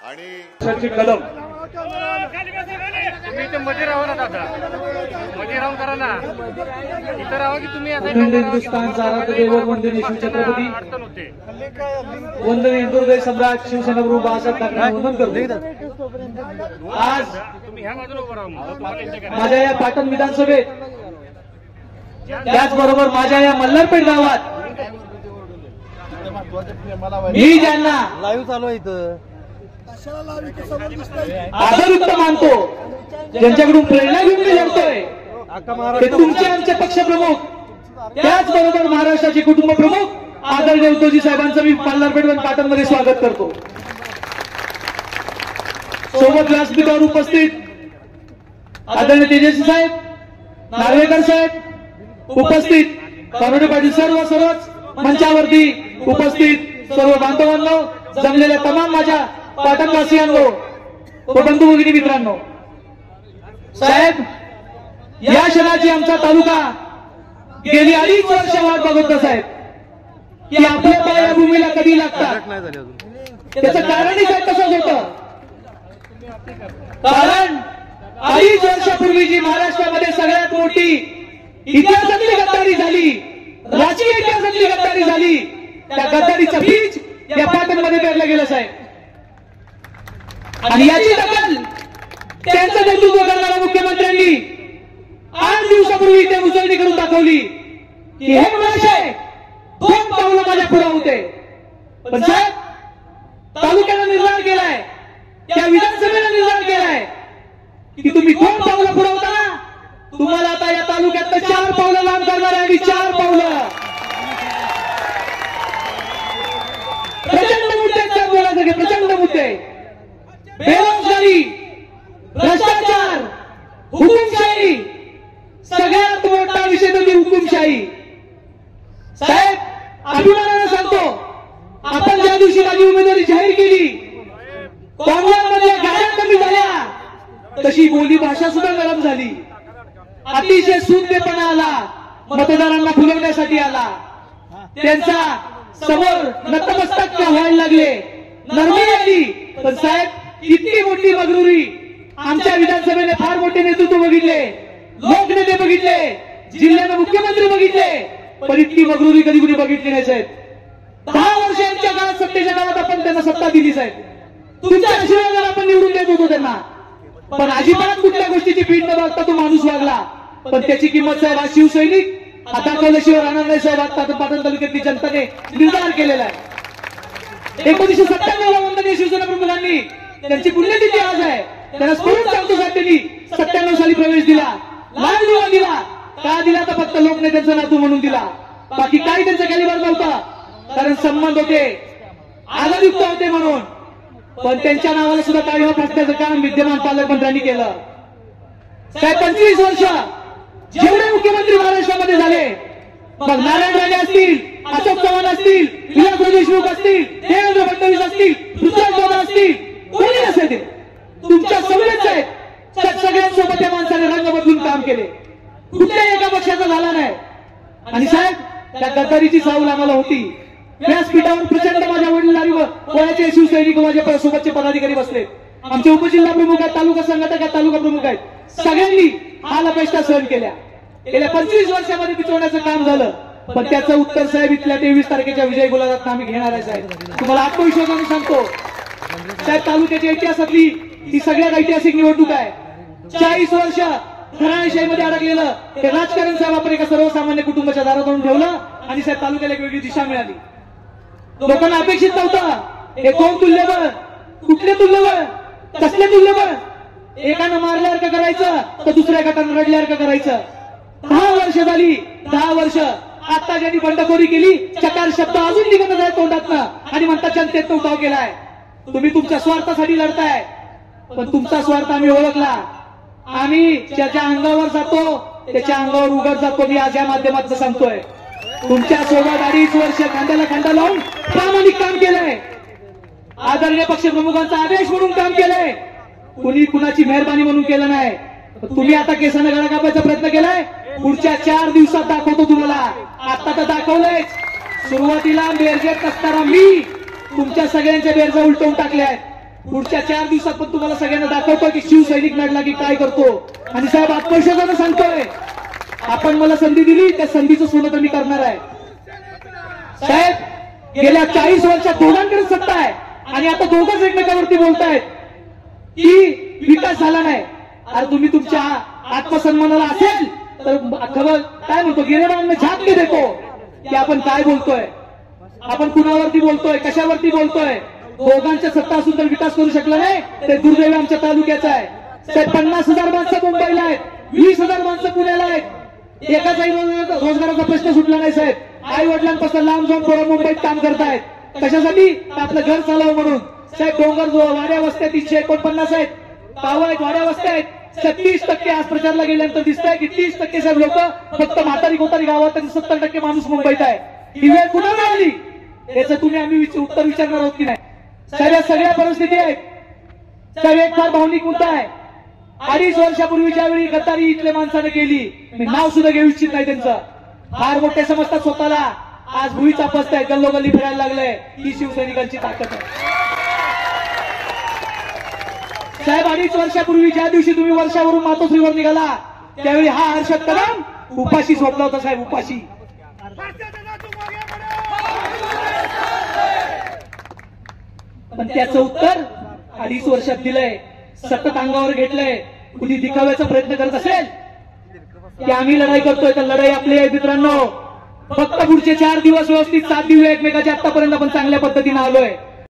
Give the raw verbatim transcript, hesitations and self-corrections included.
आणि कदम तुम्ही इथे मध्ये राहू ना दादा, मध्ये राहून करा ना, इथं राहा की तुम्ही आता हिंदुस्थानचा आराध्यदेव वंदनीय शिवछत्रपती अडचण होते. वंदनीय हिंदुहृदय सम्राट शिवसेना प्रमुख बाळासाहेब ठाकरे वंदन करतो. आज तुम्ही ह्या बाजूला उभं राहा. माझ्या या पाटण विधानसभेत त्याचबरोबर माझ्या या मल्हारपेठ गावात मी ज्यांना लाईव्ह चालू आहे इथं आदरयुक्त मानतो, ज्यांच्याकडून प्रेरणा घेऊन मी लढतोय, ते तुमचे आमचे पक्षप्रमुख, त्याचबरोबर महाराष्ट्राचे कुटुंब प्रमुख आदरणीय उद्धवजी साहेबांचं मी मल्हारपेठ पाटण मध्ये स्वागत करतो. सोबत व्यासपीठावर उपस्थित आदरणीय तेजस्वी साहेब, नार्वेकर साहेब उपस्थित, कानोडे पाटील, सर्व सर्वच मंचावरती उपस्थित सर्व बांधवांनो, जमलेल्या तमाम माझ्या पाटणवासियांनो व बंधू भगिनी मित्रांनो, साहेब या क्षणाची आमचा तालुका गेली अडीच वर्ष वाट बघत होता साहेब, की आपल्या पाय या भूमीला कधी लागतात. त्याचं कारणही साहेब तसंच होतं, कारण अडीच वर्षापूर्वी जी महाराष्ट्रामध्ये सगळ्यात मोठी इतिहासातली गद्दारी झाली, राजकीय इतिहासातली गद्दारी झाली, त्या गद्दारीचं बीज या पाटणमध्ये पेरलं गेलं साहेब. आणि याची दखल त्यांचं नेतृत्व करणाऱ्या मुख्यमंत्र्यांनी आठ दिवसापूर्वी ते उजळणी करून दाखवली की हे महाशय दोन पावलं माझ्या पुढे होते. पण साहेब तालुक्यानं निर्धार केलाय, त्या विधानसभेनं निर्धार केलाय की तुम्ही दोन पावलं पुढे होता ना, तुम्हाला आता या तालुक्यात चार पावलं लांब करणार आहे. आणि चार पावलं प्रचंड मुद्दे आहेत बोलायचे, प्रचंड मुद्दे, बेरोजगारी, भ्रष्टाचार, हुकुमशाही, सगळ्यात मोठा विषय म्हणजे हुकुमशाही. साहेब अभिमानाने सांगतो, आपण ज्या दिवशी माझी उमेदवारी जाहीर केली, काँग्रेसमधल्या गाड्या कमी झाल्या, तशी बोली भाषा सुद्धा गरम झाली, अतिशय सूदपणा आला, मतदारांना फुलवण्यासाठी आला, त्यांचा समोर नतमस्तक व्हायला लागले, नरमी आली. पण साहेब इतकी मोठी मगरुरी आमच्या विधानसभेने फार मोठे नेतृत्व बघितले, लोकनेते बघितले, जिल्ह्याने मुख्यमंत्री बघितले, पण इतकी मगरुरी कधी कुणी बघितली नाही साहेब. दहा वर्षांच्या काळात सत्तेच्या काळात आपण त्यांना सत्ता दिली साहेब, तुमच्या आशीर्वादाला आपण निवडून देत होतो त्यांना, पण अजिबात कुठल्या गोष्टीची भीड न बघता तो माणूस वागला. पण त्याची किंमत साहेब आज शिवसैनिक आता दाखवल्याशिवाय राहणार नाही साहेब. आता पाटण तालुक्यातली जनतेने निर्धार केलेला आहे. एकोणीसशे सत्त्याण्णव ला वंदनीय शिवसेना प्रमुखांनी त्यांची पुण्यतिथी आज आहे, त्यांना स्मरून सांगतो साहेब, त्यांनी सत्त्याण्णव साली प्रवेश दिला, लाल दिवा दिला. का दिला? तर फक्त लोकनेत्यांचा नातू म्हणून दिला, बाकी काही त्यांचा कॅलिबर नव्हता, कारण संबंध होते, आदरयुक्त होते म्हणून. पण त्यांच्या नावाला सुद्धा टाळी फासण्याचं काम विद्यमान पालकमंत्र्यांनी केलं. साहेब पंचवीस वर्ष जेवढे मुख्यमंत्री महाराष्ट्रामध्ये झाले, मग नारायण राणे असतील, अशोक चव्हाण असतील, विलासराव देशमुख असतील, देवेंद्र फडणवीस असतील, पृथ्वीराज चव्हाण असतील, कोणी असेल ते तुमच्या सगळेच आहेत. सगळ्यांसोबत या माणसाने रंग बदलून काम केले, कुठल्याही एका पक्षाचा झाला नाही. आणि साहेब त्या गद्दारीची चाहूल आम्हाला होती. व्यासपीठावर प्रचंड माझ्या वडिलांवर वयाचे शिवसैनिक, माझ्या सोबतचे पदाधिकारी बसले, आमचे उपजिल्हा प्रमुख आहेत, तालुका संघटक आहेत, तालुका प्रमुख आहेत, सगळ्यांनी हाल अपेष्टा सहन केल्या. गेल्या पंचवीस वर्षामध्ये पिचवण्याचं काम झालं, पण त्याचं उत्तर साहेब इथल्या तेवीस तारखेच्या विजय गुलाबात आम्ही घेणार आहे साहेब. तुम्हाला आत्मविश्वासाने सांगतो साहेब, तालुक्याच्या इतिहासातली ही सगळ्यात ऐतिहासिक निवडणूक आहे. चाळीस वर्ष घराणेशाहीमध्ये अडकलेलं हे राजकारण साहेब आपण एका सर्वसामान्य कुटुंबाच्या दारात आणून ठेवलं, आणि साहेब तालुक्याला एक वेगळी दिशा मिळाली. लोकांना अपेक्षित नव्हतं हे कोण तुल्यबळ, कुठले तुल्यबळ, कसले तुल्यबळ, एकानं मारल्यासारखं करायचं तर दुसऱ्या गटानं रडल्यासारखं करायचं. दहा वर्ष झाली, दहा वर्ष आता ज्यांनी बंडखोरी केली, चकार शब्द अजून निघत आहे तोंडातनं, आणि म्हणतात जनतेत उठाव केलाय. तुम्ही तुमच्या स्वार्थासाठी लढताय, पण तुमचा स्वार्थ आम्ही ओळखला. आम्ही ज्याच्या अंगावर जातो त्याच्या अंगावर उघड जातो. मी आज या माध्यमातून सांगतोय, तुमच्या सोबत अडीच वर्ष खांद्याला खांदा लावून प्रामाणिक काम केलंय, आदरणीय पक्षप्रमुखांचा आदेश म्हणून काम केलंय, कुणी कुणाची मेहरबानी म्हणून केलं नाही. तुम्ही आता केसानं गळा कापायचा प्रयत्न केलाय, पुढच्या चार दिवसात दाखवतो तुम्हाला. आता तर दाखवलंय, सुरुवातीला बेरजेत असताना मी तुमच्या सगळ्यांच्या बेरजा उलटवून टाकल्या आहेत. पुढच्या चार दिवसात पण तुम्हाला सगळ्यांना दाखवतोय की शिवसैनिक लढला की काय करतो. आणि साहेब आत्मविश्वासानं सांगतोय, आपण मला संधी दिली त्या संधीचं सोनं तर मी करणार आहे. साहेब गेल्या चाळीस वर्षात दोघांकडे सत्ता आहे आणि आता दोघंच एकमेकावरती बोलतायत की विकास झाला नाही. अरे तुम्ही तुमच्या आत्मसन्मानाला असेल तर खबर काय म्हणतो, गिरेबांना झाप के देतो की आपण काय बोलतोय, आपण कुणावरती बोलतोय, कशावरती बोलतोय. दोघांच्या सत्ता असून तर विकास करू शकला नाही ते दुर्दैव आमच्या तालुक्याचं आहे. साहेब पन्नास हजार माणसं मुंबईला आहेत, वीस हजार माणसं पुण्याला आहेत, एकाचाही रोजगाराचा प्रश्न सुटला नाही. साहेब आई वडिलांपासून लांब जाऊन पोरं मुंबईत काम करतायत, कशासाठी, आपलं घर चालवं म्हणून. साहेब डोंगर वाड्या वस्त्या तीनशे एकोणपन्नास आहेत, गावं आहेत, वाड्या वस्त्या आहेत. छत्तीस टक्के आज प्रचारला गेल्यानंतर दिसत आहे की तीस टक्के साहेब लोक फक्त म्हातारी कोतारी गावात आणि सत्तर टक्के माणूस मुंबईत आहे. ही वेळ कुणाला आली याचं तुम्ही आम्ही उत्तर विचारणार आहोत की नाही. साहेब या सगळ्या परिस्थिती आहेत. साहेब एक फार भावनिक मुद्दा आहे. अडीच वर्षापूर्वी ज्यावेळी गद्दारी इथल्या माणसाने केली, मी नाव सुद्धा घेऊ इच्छित नाही त्यांचं, फार मोठे समजतात स्वतःला, आज भुई चापसताय, गल्लोगल्ली फिरायला लागले. ही शिवसैनिकांची ताकद आहे. साहेब अडीच वर्षापूर्वी ज्या दिवशी तुम्ही वर्षावरून मातोश्रीवर निघाला त्यावेळी हा हर्षद कदम उपाशी झोपला होता. साहेब उपाशी. पण त्याचं उत्तर अडीच वर्षात दिलंय, सतत अंगावर घेतलंय. कुणी दिखाव्याचा प्रयत्न करत असेल की आम्ही लढाई करतोय तर लढाई आपली आहे मित्रांनो. फक्त पुढचे चार दिवस व्यवस्थित साथ देऊया एकमेकाच्या. आतापर्यंत आपण चांगल्या पद्धतीने आलोय.